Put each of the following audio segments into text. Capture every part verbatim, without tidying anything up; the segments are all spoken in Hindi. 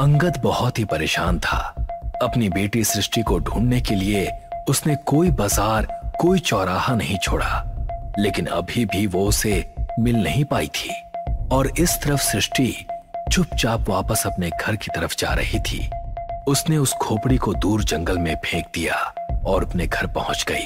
अंगद बहुत ही परेशान था। अपनी बेटी सृष्टि को ढूंढने के लिए उसने कोई बाजार, कोई चौराहा नहीं छोड़ा, लेकिन अभी भी वो उसे मिल नहीं पाई थी। और इस तरफ सृष्टि चुपचाप वापस अपने घर की तरफ जा रही थी। उसने उस खोपड़ी को दूर जंगल में फेंक दिया और अपने घर पहुंच गई।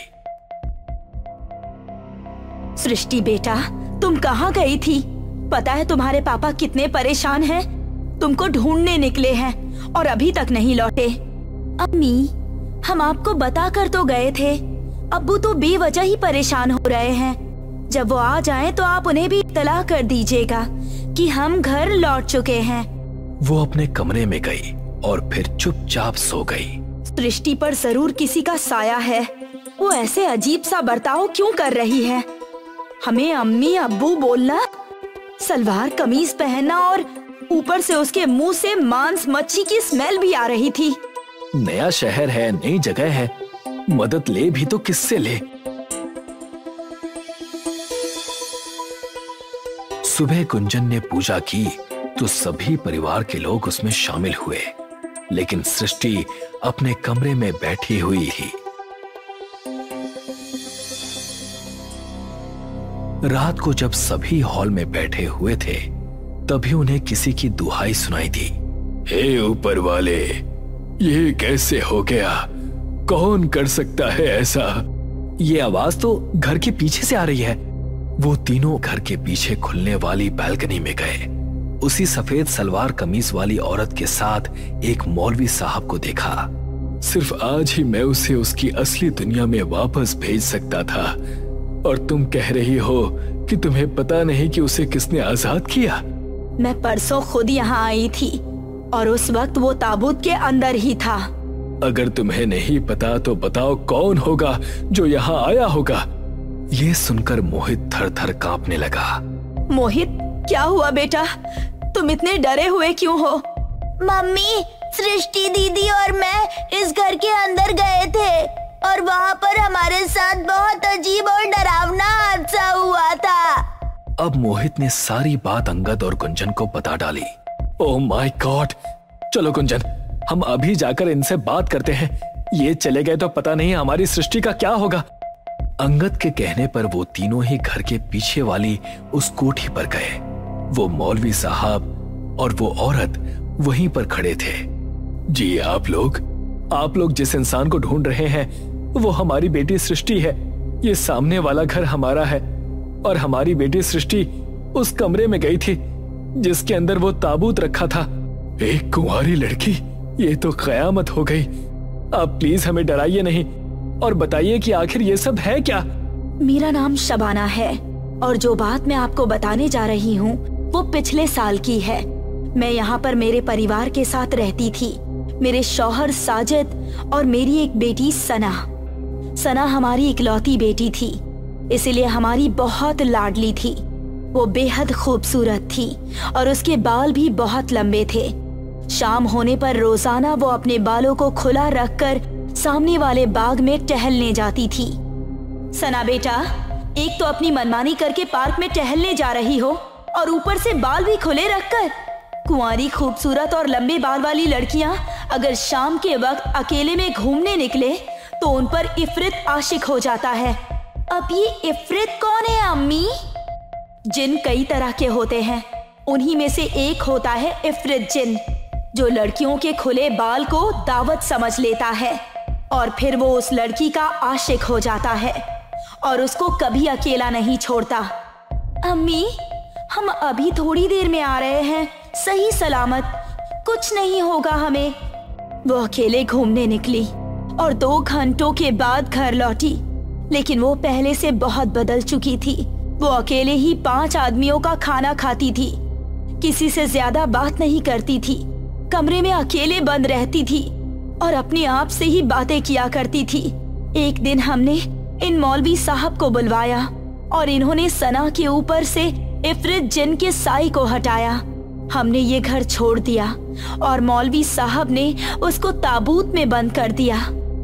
सृष्टि बेटा, तुम कहाँ गई थी? पता है तुम्हारे पापा कितने परेशान हैं? तुमको ढूंढने निकले हैं और अभी तक नहीं लौटे। अम्मी, हम आपको बता कर तो गए थे। अब्बू तो बेवजह ही परेशान हो रहे हैं। जब वो आ जाएं तो आप उन्हें भी इत्तला कर दीजिएगा कि हम घर लौट चुके हैं। वो अपने कमरे में गई और फिर चुपचाप सो गई। सृष्टि पर जरूर किसी का साया है। वो ऐसे अजीब सा बर्ताव क्यों कर रही है? हमें अम्मी अब्बू बोलना, सलवार कमीज पहनना और ऊपर से उसके मुंह से मांस मच्छी की स्मेल भी आ रही थी। नया शहर है, नई जगह है, मदद ले भी तो किससे ले? सुबह गुंजन ने पूजा की तो सभी परिवार के लोग उसमें शामिल हुए, लेकिन सृष्टि अपने कमरे में बैठी हुई थी। रात को जब सभी हॉल में बैठे हुए थे, तभी उन्हें किसी की दुहाई सुनाई दी। हे ऊपर वाले, ये कैसे हो गया? कौन कर सकता है ऐसा? ये आवाज तो घर के पीछे से आ रही है। वो तीनों घर के पीछे खुलने वाली बालकनी में गए। उसी सफेद सलवार कमीज वाली औरत के साथ एक मौलवी साहब को देखा। सिर्फ आज ही मैं उसे उसकी असली दुनिया में वापस भेज सकता था, और तुम कह रही हो कि तुम्हें पता नहीं कि उसे किसने आजाद किया? मैं परसों खुद यहाँ आई थी और उस वक्त वो ताबूत के अंदर ही था। अगर तुम्हें नहीं पता तो बताओ कौन होगा जो यहाँ आया होगा? ये सुनकर मोहित थर थर कांपने लगा। मोहित, क्या हुआ बेटा? तुम इतने डरे हुए क्यों हो? मम्मी, सृष्टि दीदी और मैं इस घर के अंदर गए थे और वहाँ पर हमारे साथ बहुत अजीब और डरावना हादसा हुआ था। अब मोहित ने सारी बात अंगद और गुंजन को बता डाली। Oh my God! चलो गुंजन, हम अभी जाकर इनसे बात करते हैं। ये चले गए तो पता नहीं हमारी सृष्टि का क्या होगा। अंगद के कहने पर वो तीनों ही घर के पीछे वाली उस कोठी पर गए। वो मौलवी साहब और वो औरत वहीं पर खड़े थे। जी आप लोग, आप लोग जिस इंसान को ढूंढ रहे हैं वो हमारी बेटी सृष्टि है। ये सामने वाला घर हमारा है और हमारी बेटी सृष्टि उस कमरे में गई थी जिसके अंदर वो ताबूत रखा था। एक कुंवारी लड़की, ये तो कयामत हो गई। आप प्लीज हमें डराइए नहीं और बताइए कि आखिर ये सब है क्या? मेरा नाम शबाना है और जो बात मैं आपको बताने जा रही हूँ वो पिछले साल की है। मैं यहाँ पर मेरे परिवार के साथ रहती थी। मेरे शौहर साजिद और मेरी एक बेटी सना। सना हमारी इकलौती बेटी थी, इसलिए हमारी बहुत लाडली थी। वो बेहद खूबसूरत थी और उसके बाल भी बहुत लंबे थे। शाम होने पर रोजाना वो अपने बालों को खुला रखकर सामने वाले बाग में टहलने जाती थी। सना बेटा, एक तो अपनी मनमानी करके पार्क में टहलने जा रही हो और ऊपर से बाल भी खुले रखकर। कुंवारी खूबसूरत और लंबे बाल वाली लड़कियां अगर शाम के वक्त अकेले में घूमने निकले तो उन पर इफरित आशिक हो जाता है। अब ये इफरित कौन है अम्मी? जिन कई तरह के होते हैं, उन्हीं में से एक होता है इफरित जिन, जो लड़कियों के खुले बाल को दावत समझ लेता है और फिर वो उस लड़की का आशिक हो जाता है और उसको कभी अकेला नहीं छोड़ता। अम्मी, हम अभी थोड़ी देर में आ रहे हैं, सही सलामत, कुछ नहीं होगा हमें। वो अकेले घूमने निकली और दो घंटों के बाद घर लौटी, लेकिन वो पहले से बहुत बदल चुकी थी। वो अकेले ही पांच आदमियों का खाना खाती थी, किसी से ज्यादा बात नहीं करती थी, कमरे में अकेले बंद रहती थी और अपने आप से ही बातें किया करती थी। एक दिन हमने इन मौलवी साहब को बुलवाया और इन्होंने सना के ऊपर से इफरित जिन के साई को हटाया। हमने ये घर छोड़ दिया और मौलवी साहब ने उसको ताबूत में बंद कर दिया।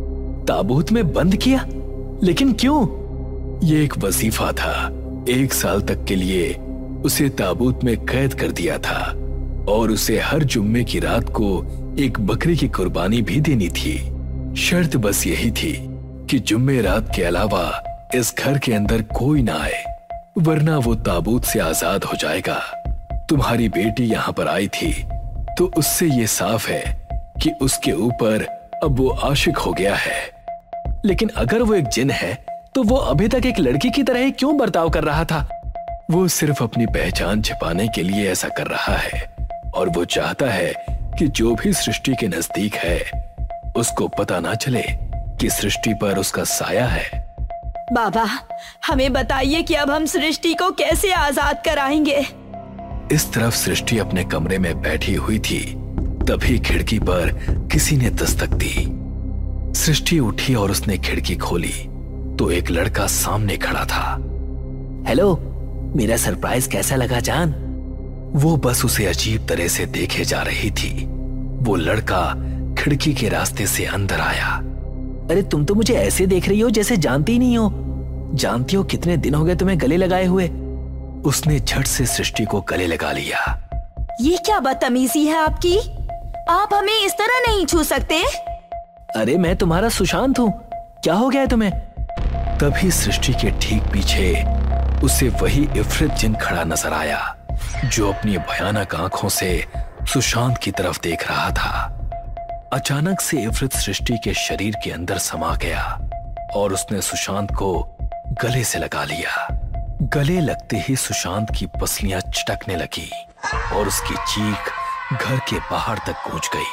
ताबूत में बंद किया? लेकिन क्यों? ये एक वजीफा था। एक साल तक के लिए उसे ताबूत में कैद कर दिया था और उसे हर जुम्मे की रात को एक बकरी की कुर्बानी भी देनी थी। शर्त बस यही थी कि जुम्मे रात के अलावा इस घर के अंदर कोई ना आए, वरना वो ताबूत से आजाद हो जाएगा। तुम्हारी बेटी यहाँ पर आई थी तो उससे ये साफ है कि उसके ऊपर अब वो आशिक हो गया है। लेकिन अगर वो एक जिन है तो वो अभी तक एक लड़की की तरह ही क्यों बर्ताव कर रहा था? वो सिर्फ अपनी पहचान छिपाने के लिए ऐसा कर रहा है और वो चाहता है कि जो भी सृष्टि के नजदीक है उसको पता ना चले कि सृष्टि पर उसका साया है। बाबा, हमें बताइए कि अब हम सृष्टि को कैसे आजाद कराएंगे? इस तरफ सृष्टि अपने कमरे में बैठी हुई थी, तभी खिड़की पर किसी ने दस्तक दी। सृष्टि उठी और उसने खिड़की खोली तो एक लड़का सामने खड़ा था। हेलो, मेरा सरप्राइज कैसा लगा जान? वो बस उसे अजीब तरह से देखे जा रही थी। वो लड़का खिड़की के रास्ते से अंदर आया। अरे तुम तो मुझे ऐसे देख रही हो जैसे जानती ही नहीं हो। जानती हो कितने दिन हो गए तुम्हें गले लगाए हुए? उसने झट से सृष्टि को गले लगा लिया। ये क्या बदतमीजी है आपकी? आप हमें इस तरह नहीं छू सकते। अरे मैं तुम्हारा सुशांत हूँ, क्या हो गया है तुम्हें? तभी सृष्टि के ठीक पीछे उसे वही इफ्रित जिन खड़ा नजर आया जो अपनी भयानक आंखों से सुशांत की तरफ देख रहा था। अचानक से इफ्रित सृष्टि के शरीर के अंदर समा गया और उसने सुशांत को गले से लगा लिया। गले लगते ही सुशांत की पसलियां चटकने लगी और उसकी चीख घर के बाहर तक गूंज गई।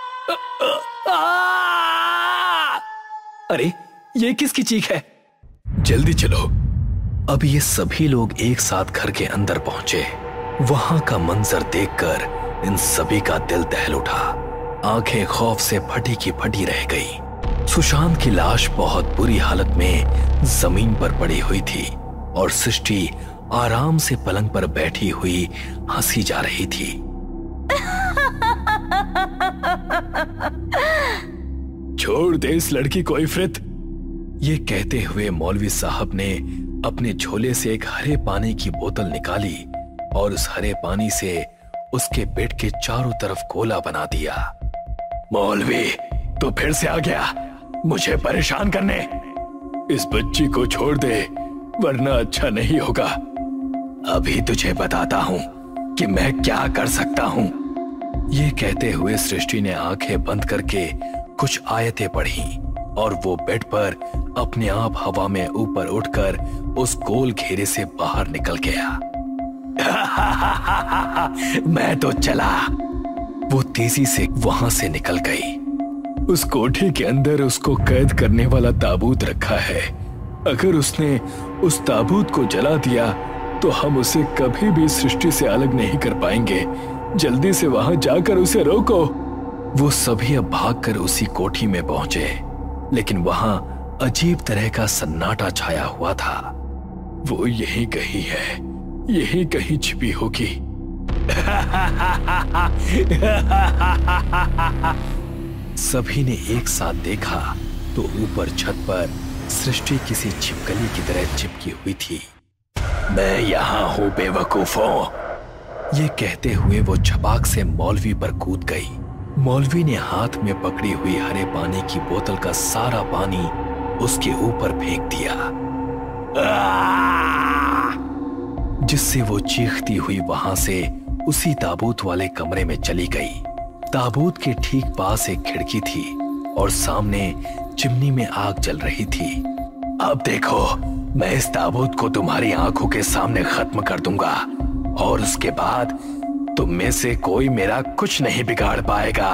अरे ये किसकी चीख है? जल्दी चलो। अब ये सभी लोग एक साथ घर के अंदर पहुंचे। वहां का मंजर देखकर इन सभी का दिल दहल उठा। आंखें खौफ से फटी की फटी रह गई। सुशांत की लाश बहुत बुरी हालत में जमीन पर पड़ी हुई थी और सृष्टि आराम से पलंग पर बैठी हुई हंसी जा रही थी। छोड़ दे इस लड़की को इफ्रित। ये कहते हुए मौलवी साहब ने अपने झोले से एक हरे पानी की बोतल निकाली और उस हरे पानी से उसके बेड के चारों तरफ गोला बना दिया। मौलवी, तो फिर से आ गया मुझे परेशान करने। इस बच्ची को छोड़ दे वरना अच्छा नहीं होगा। अभी तुझे बताता हूं कि मैं क्या कर सकता हूं। ये कहते हुए सृष्टि ने आंखें बंद करके कुछ आयतें पढ़ी और वो बेड पर अपने आप हवा में ऊपर उठकर उस गोल घेरे से बाहर निकल गया। मैं तो चला। वो तेजी से वहां से निकल गई। उस कोठी के अंदर उसको कैद करने वाला ताबूत रखा है। अगर उसने उस ताबूत को जला दिया तो हम उसे कभी भी सृष्टि से अलग नहीं कर पाएंगे। जल्दी से वहां जाकर उसे रोको। वो सभी अब भागकर उसी कोठी में पहुंचे, लेकिन वहां अजीब तरह का सन्नाटा छाया हुआ था। वो यहीं कहीं है, यहीं कहीं छिपी होगी। सभी ने एक साथ देखा तो ऊपर छत पर सृष्टि किसी छिपकली की तरह चिपकी हुई थी। मैं यहां हूं बेवकूफों। ये कहते हुए वो छपाक से मौलवी पर कूद गई। मौलवी ने हाथ में पकड़ी हुई हरे पानी की बोतल का सारा पानी उसके ऊपर फेंक दिया, जिससे वो चीखती हुई वहां से उसी ताबूत वाले कमरे में चली गई। ताबूत के ठीक पास एक खिड़की थी और सामने चिमनी में आग जल रही थी। अब देखो, मैं इस ताबूत को तुम्हारी आंखों के सामने खत्म कर दूंगा और उसके बाद तुम में से कोई मेरा कुछ नहीं बिगाड़ पाएगा।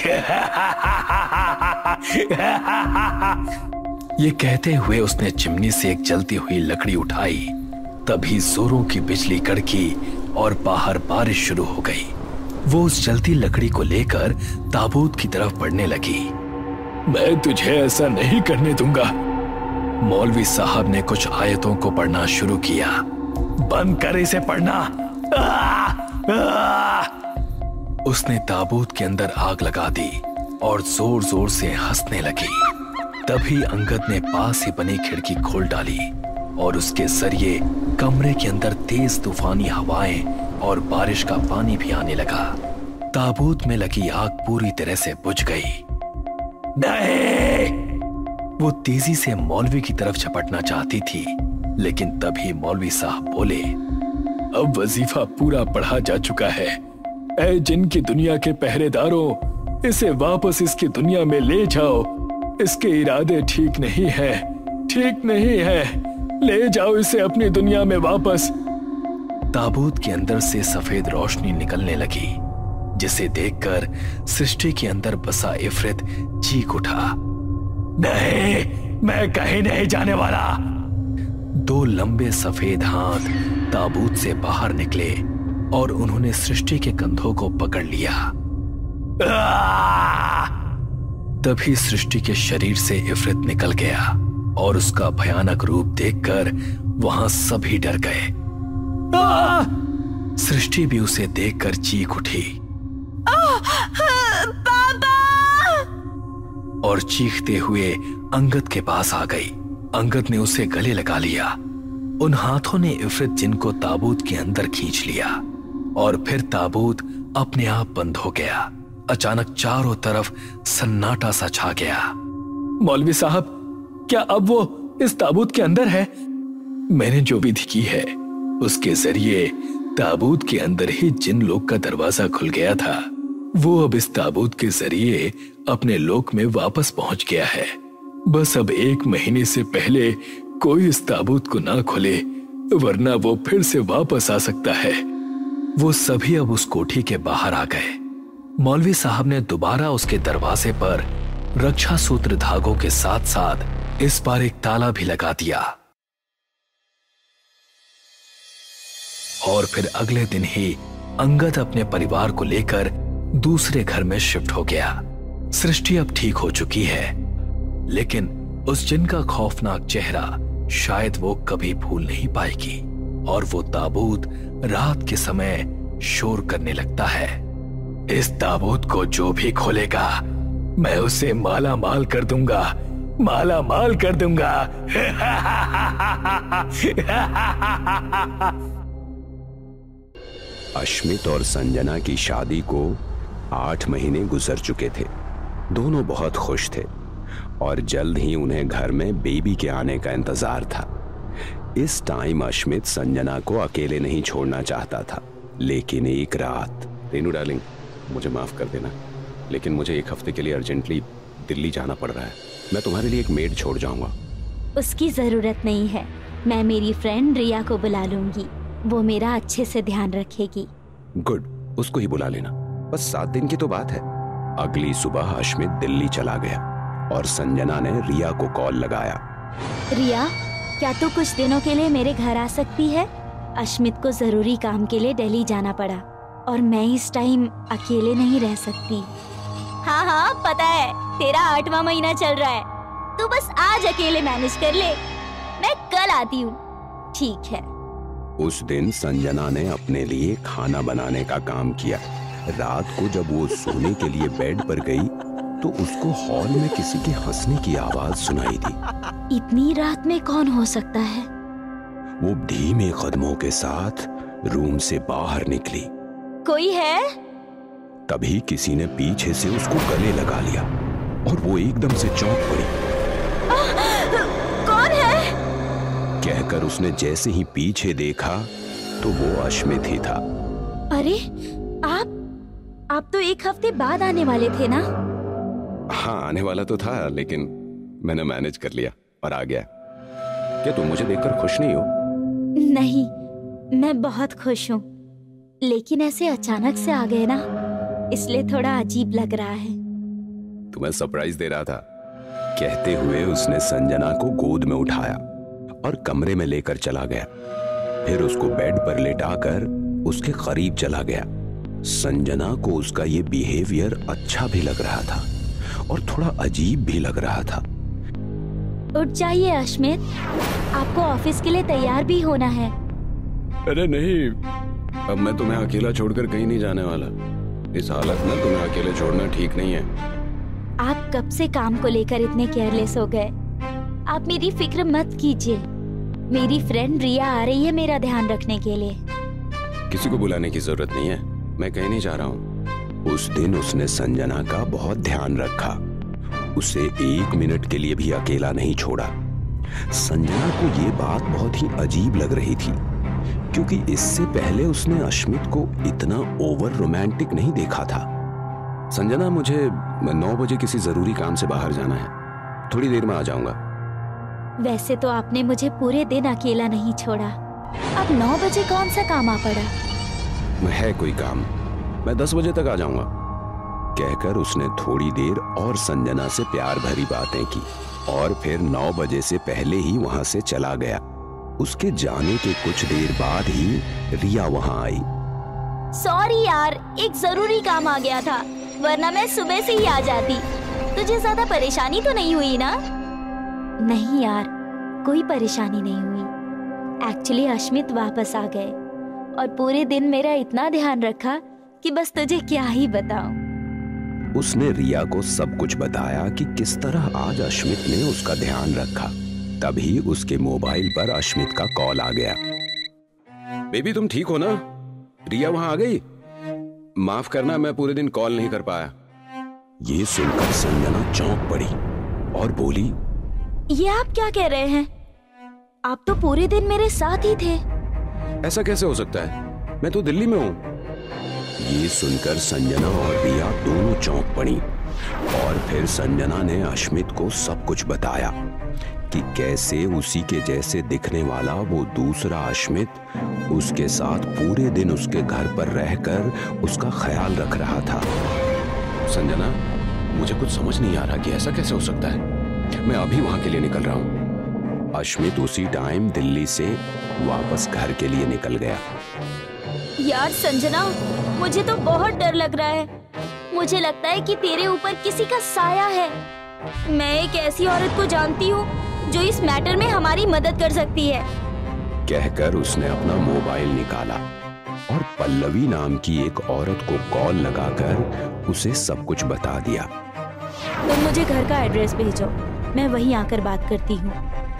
ये कहते हुए उसने चिमनी से एक जलती हुई लकड़ी उठाई। तभी जोरों की बिजली कड़की और बाहर बारिश शुरू हो गई। वो उस जलती लकड़ी को लेकर ताबूत की तरफ बढ़ने लगी। मैं तुझे ऐसा नहीं करने दूंगा। मौलवी साहब ने कुछ आयतों को पढ़ना शुरू किया। बंद कर इसे पढ़ना। आ, आ! उसने ताबूत के अंदर आग लगा दी और जोर जोर से हंसने लगी। तभी अंगद ने पास ही बनी खिड़की खोल डाली और उसके जरिए कमरे के अंदर तेज तूफानी हवाएं और बारिश का पानी भी आने लगा। ताबूत में लगी आग पूरी तरह से बुझ गई। नहीं! वो तेजी से मौलवी की तरफ झपटना चाहती थी, लेकिन तभी मौलवी साहब बोले, अब वजीफा पूरा पढ़ा जा चुका है। ऐ जिन की दुनिया के पहरेदारों, इसे वापस इसकी दुनिया में ले जाओ। इसके इरादे ठीक नहीं है, ठीक नहीं है। ले जाओ इसे अपनी दुनिया में वापस। ताबूत के अंदर से सफेद रोशनी निकलने लगी, जिसे देखकर सृष्टि के अंदर बसा इफरित चीख उठा, नहीं, मैं कहीं नहीं जाने वाला। दो लंबे सफेद हाथ ताबूत से बाहर निकले और उन्होंने सृष्टि के कंधों को पकड़ लिया। तभी सृष्टि के शरीर से इफरित निकल गया और उसका भयानक रूप देखकर वहां सभी डर गए। सृष्टि भी उसे देखकर चीख उठी, पापा! और चीखते हुए अंगद के पास आ गई। अंगद ने उसे गले लगा लिया। उन हाथों ने इफरित जिन को ताबूत के अंदर खींच लिया और फिर ताबूत अपने आप बंद हो गया। अचानक चारों तरफ सन्नाटा सा छा गया। मौलवी साहब, क्या अब वो इस ताबूत के अंदर है? मैंने जो विधि की है उसके जरिए ताबूत के अंदर ही जिन लोक का दरवाजा खुल गया था, वो अब इस ताबूत के जरिए अपने लोक में वापस पहुंच गया है। बस अब एक महीने से पहले कोई इस ताबूत को ना खोले, वरना वो फिर से वापस आ सकता है। वो सभी अब उस कोठी के बाहर आ गए। मौलवी साहब ने दोबारा उसके दरवाजे पर रक्षा सूत्र धागों के साथ साथ इस बार एक ताला भी लगा दिया। और फिर अगले दिन ही अंगद अपने परिवार को लेकर दूसरे घर में शिफ्ट हो गया। सृष्टि अब ठीक हो चुकी है, लेकिन उस जिन का खौफनाक चेहरा शायद वो कभी भूल नहीं पाएगी। और वो ताबूत रात के समय शोर करने लगता है, इस ताबूत को जो भी खोलेगा मैं उसे माला माल कर दूंगा, माला माल कर दूंगा। अश्मित और संजना की शादी को आठ महीने गुजर चुके थे। दोनों बहुत खुश थे और जल्द ही उन्हें घर में बेबी के आने का इंतजार था। इस टाइम अश्मित संजना को अकेले नहीं छोड़ना चाहता था, लेकिन एक रात, रेनू डार्लिंग, मुझे माफ कर देना, लेकिन मुझे एक हफ्ते के लिए अर्जेंटली दिल्ली जाना पड़ रहा है। मैं तुम्हारे लिए एक मेड छोड़ जाऊंगा। उसकी जरूरत नहीं है, मैं मेरी फ्रेंड रिया को बुला लूंगी, वो मेरा अच्छे से ध्यान रखेगी। गुड, उसको ही बुला लेना, बस सात दिन की तो बात है। अगली सुबह अश्मित दिल्ली चला गया और संजना ने रिया को कॉल लगाया। रिया, क्या तू कुछ दिनों के लिए मेरे घर आ सकती है? अश्मित को जरूरी काम के लिए दिल्ली जाना पड़ा और मैं इस टाइम अकेले नहीं रह सकती। हाँ हाँ पता है, तेरा आठवां महीना चल रहा है, तू बस आज अकेले मैनेज कर ले, मैं कल आती हूँ। ठीक है। उस दिन संजना ने अपने लिए खाना बनाने का काम किया। रात को जब वो सोने के लिए बेड पर गई तो उसको हॉल में किसी के हंसने की आवाज सुनाई दी। इतनी रात में कौन हो सकता है? वो धीमे कदमों के साथ रूम से बाहर निकली। कोई है? तभी किसी ने पीछे से उसको गले लगा लिया और वो एकदम से चौंक पड़ी। आ, कौन है? कहकर उसने जैसे ही पीछे देखा तो वो अश्मित ही था। अरे आप आप तो एक हफ्ते बाद आने वाले थे ना? हाँ, आने वाला तो था, लेकिन मैंने मैनेज कर लिया और आ गया। क्या तुम मुझे देखकर खुश नहीं हो? नहीं, मैं बहुत खुश हूँ, लेकिन ऐसे अचानक से आ गए ना, इसलिए थोड़ा अजीब लग रहा है। तुम्हें सरप्राइज दे रहा था, कहते हुए उसने संजना को गोद में उठाया और कमरे में लेकर चला गया। फिर उसको बेड पर लेटाकर उसके करीब चला गया। संजना को उसका ये बिहेवियर अच्छा भी लग रहा था और थोड़ा अजीब भी लग रहा था। उठ जाइए अश्मित, आपको ऑफिस के लिए तैयार भी होना है। अरे नहीं, अब मैं तुम्हें अकेला छोड़कर कहीं नहीं जाने वाला। इस हालत में तुम्हें अकेले छोड़ना ठीक नहीं है। आप कब से काम को लेकर इतने केयरलेस हो गए? आप मेरी फिक्र मत कीजिए, मेरी फ्रेंड रिया आ रही है मेरा ध्यान रखने के लिए। किसी को बुलाने की जरूरत नहीं है, मैं कहीं नहीं जा रहा हूँ। उस दिन उसने संजना का बहुत ध्यान रखा, उसे एक मिनट के लिए भी अकेला नहीं छोड़ा। संजना को यह बात बहुत ही अजीब लग रही थी, क्योंकि इससे पहले उसने अश्मित को इतना ओवर रोमांटिक नहीं देखा था। संजना, मुझे नौ बजे किसी जरूरी काम से बाहर जाना है, थोड़ी देर में आ जाऊंगा। वैसे तो आपने मुझे पूरे दिन अकेला नहीं छोड़ा, अब नौ बजे कौन सा काम आ पड़ा? है कोई काम, मैं दस बजे तक आ जाऊंगा, कहकर उसने थोड़ी देर और संजना से प्यार भरी बातें की और फिर नौ बजे से पहले ही वहां से चला गया। उसके जाने के कुछ देर बाद ही रिया वहां आई। सॉरी यार, एक जरूरी काम आ गया था, वरना मैं सुबह से ही आ जाती। तुझे ज्यादा परेशानी तो नहीं हुई ना? नहीं यार, कोई परेशानी नहीं हुई। एक्चुअली अश्मित वापस आ गए और पूरे दिन मेरा इतना ध्यान रखा कि बस तुझे क्या ही बताऊं। उसने रिया को सब कुछ बताया कि किस तरह आज अश्मित ने उसका ध्यान रखा। तभी उसके मोबाइल पर अश्मित का कॉल आ गया। बेबी, तुम ठीक हो ना? रिया वहां आ गई? माफ करना, मैं पूरे दिन कॉल नहीं कर पाया। ये सुनकर संजना चौंक पड़ी और बोली, ये आप क्या कह रहे हैं? आप तो पूरे दिन मेरे साथ ही थे। ऐसा कैसे हो सकता है? मैं तो दिल्ली में हूँ। ये सुनकर संजना और रिया दोनों चौंक पड़ी और फिर संजना ने अश्मित को सब कुछ बताया कि कैसे उसी के जैसे दिखने वाला वो दूसरा अश्मित उसके साथ पूरे दिन उसके घर पर रहकर उसका ख्याल रख रहा था। संजना, मुझे कुछ समझ नहीं आ रहा कि ऐसा कैसे हो सकता है। मैं अभी वहां के लिए निकल रहा हूँ। अश्मित उसी टाइम दिल्ली से वापस घर के लिए निकल गया। यार संजना, मुझे तो बहुत डर लग रहा है। मुझे लगता है कि तेरे ऊपर किसी का साया है। मैं एक ऐसी औरत को जानती हूँ जो इस मैटर में हमारी मदद कर सकती है। कहकर उसने अपना मोबाइल निकाला और पल्लवी नाम की एक औरत को कॉल लगाकर उसे सब कुछ बता दिया। तुम मुझे घर का एड्रेस भेजो, मैं वहीं आकर बात करती हूँ।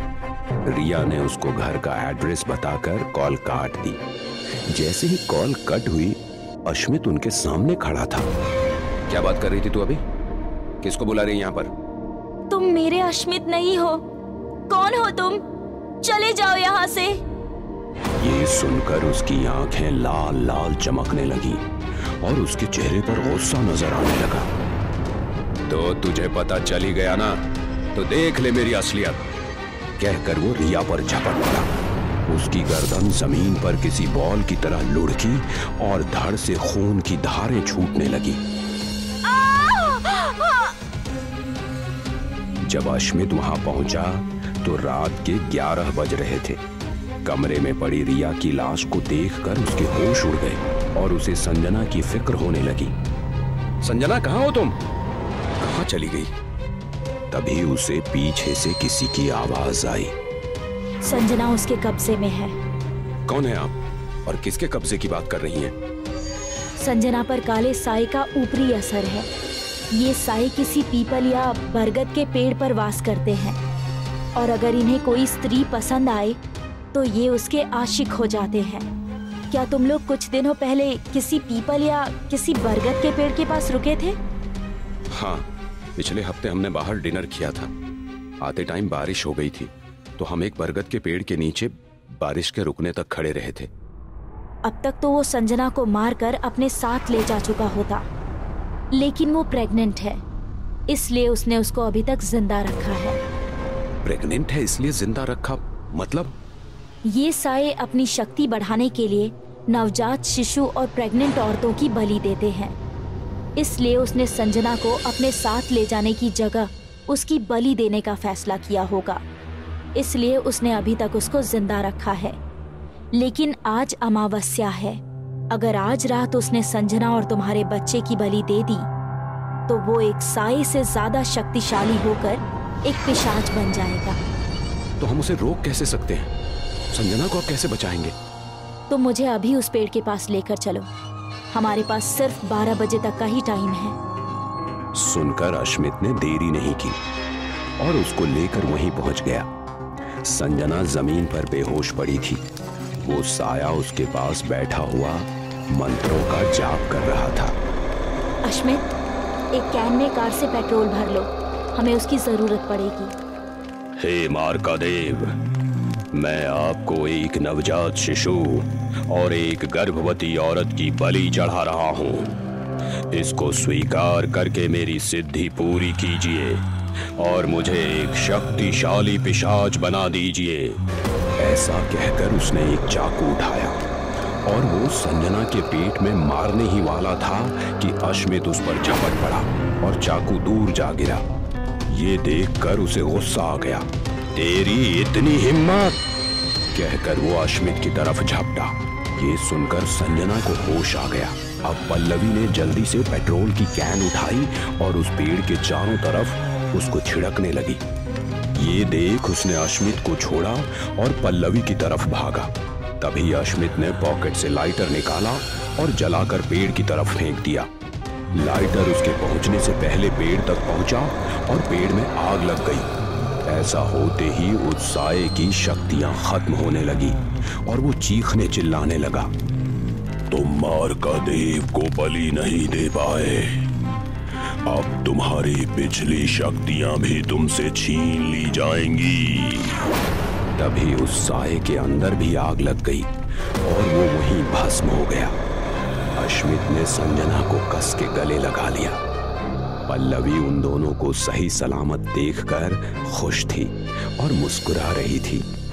रिया ने उसको घर का एड्रेस बताकर कॉल काट दी। जैसे ही कॉल कट हुई, अश्मित उनके सामने खड़ा था। क्या बात कर रही थी तू अभी? किसको बुला रही है यहाँ पर? तुम मेरे अश्मित नहीं हो। कौन हो तुम? चले जाओ यहाँ से। ये सुनकर उसकी आंखें लाल लाल चमकने लगी और उसके चेहरे पर गुस्सा नजर आने लगा। तो तुझे पता चल ही गया ना, तो देख ले मेरी असलियत, कहकर वो रिया पर झपट पड़ा। उसकी गर्दन जमीन पर किसी बॉल की तरह लुढ़की और धड़ से खून की धारें छूटने लगी। जब अश्मित वहां पहुंचा तो रात के ग्यारह बज रहे थे। कमरे में पड़ी रिया की लाश को देखकर उसके होश उड़ गए और उसे संजना की फिक्र होने लगी। संजना, कहाँ हो तुम? कहाँ चली गई? तभी उसे पीछे से किसी की आवाज आई। संजना उसके कब्जे में है। कौन है आप और किसके कब्जे की बात कर रही हैं? संजना पर काले साए का ऊपरी असर है। ये साए किसी पीपल या बरगद के पेड़ पर वास करते हैं और अगर इन्हें कोई स्त्री पसंद आए तो ये उसके आशिक हो जाते हैं। क्या तुम लोग कुछ दिनों पहले किसी पीपल या किसी बरगद के पेड़ के पास रुके थे? हाँ, पिछले हफ्ते हमने बाहर डिनर किया था। आते टाइम बारिश हो गई थी तो हम एक बरगद के पेड़ के नीचे बारिश के रुकने तक खड़े रहे थे। अब तक तो वो संजना को मारकर अपने साथ ले जा चुका होता, लेकिन वो प्रेग्नेंट है, इसलिए उसने उसको अभी तक जिंदा रखा है। प्रेग्नेंट है इसलिए जिंदा रखा? मतलब? ये साए अपनी शक्ति बढ़ाने के लिए नवजात शिशु और प्रेग्नेंट औरतों की बलि देते हैं, इसलिए उसने संजना को अपने साथ ले जाने की जगह उसकी बलि देने का फैसला किया होगा, इसलिए उसने अभी तक उसको जिंदा रखा है। लेकिन आज अमावस्या है, अगर आज रात उसने संजना और तुम्हारे बच्चे की बलि दे दी तो वो एक साए से ज्यादा शक्तिशाली होकर एक पिशाच बन जाएगा। तो हम उसे रोक कैसे सकते हैं? संजना को आप कैसे बचाएंगे? तो मुझे अभी उस पेड़ के पास लेकर चलो, हमारे पास सिर्फ बारह बजे तक का ही टाइम है। सुनकर अश्मित ने देरी नहीं की और उसको लेकर वहीं पहुंच गया। संजना जमीन पर बेहोश पड़ी थी। वो साया उसके पास बैठा हुआ मंत्रों का जाप कर रहा था। अश्मित, एक कैन में कार से पेट्रोल भर लो, हमें उसकी जरूरत पड़ेगी। हे मार्कादेव, मैं आपको एक नवजात शिशु और एक गर्भवती औरत की बलि चढ़ा रहा हूँ। इसको स्वीकार करके मेरी सिद्धि पूरी कीजिए और मुझे एक शक्तिशाली पिशाच बना दीजिए। ऐसा कहकर उसने एक चाकू उठाया और वो संजना के पेट में मारने ही वाला था कि अश्मित उस पर झपट पड़ा और चाकू दूर जा गिरा। ये देखकर उसे गुस्सा आ गया। तेरी इतनी हिम्मत, कहकर वो अश्मित की तरफ झपटा। ये सुनकर संजना को होश आ गया। अब पल्लवी ने जल्दी से पेट्रोल की कैन उठाई और उस पेड़ के चारों तरफ उसको छिड़कने लगी। ये देख उसने अश्मित को छोड़ा और पल्लवी की तरफ भागा। तभी अश्मित ने पॉकेट से लाइटर निकाला और जलाकर पेड़ की तरफ फेंक दिया। लाइटर उसके पहुंचने से पहले पेड़ तक पहुंचा और पेड़ में आग लग गई। ऐसा होते ही उस साये की शक्तियां खत्म होने लगी और वो चीखने चिल्लाने लगा। तुम मार्कादेव को बलि नहीं दे पाए, अब तुम्हारी पिछली शक्तियां भी तुमसे छीन ली जाएंगी। तभी उस साये के अंदर भी आग लग गई और वो वहीं भस्म हो गया। अश्मित ने संजना को कस के गले लगा लिया। पल्लवी उन दोनों को सही सलामत देखकर खुश थी और मुस्कुरा रही थी।